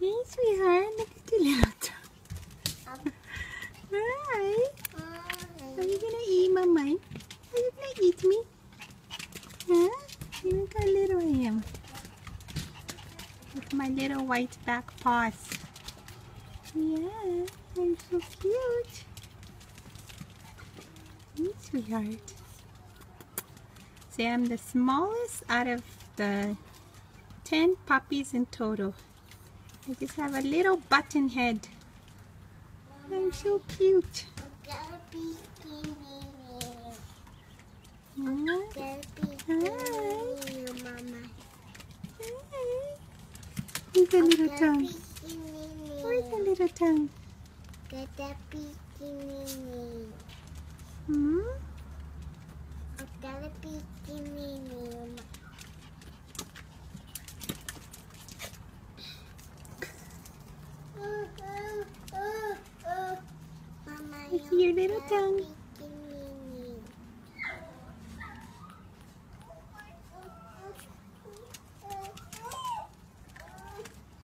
Hey, sweetheart, look at your little tongue. Hi. Are you gonna eat Mama? Are you gonna eat me? Huh? Look how little I am. With my little white back paws. Yeah, I'm so cute. Hey, sweetheart. See, I'm the smallest out of the 10 puppies in total. I just have a little button head. I'm so cute. Hi. Where's the little tongue? Where's the little tongue? Hmm? I see your little tongue.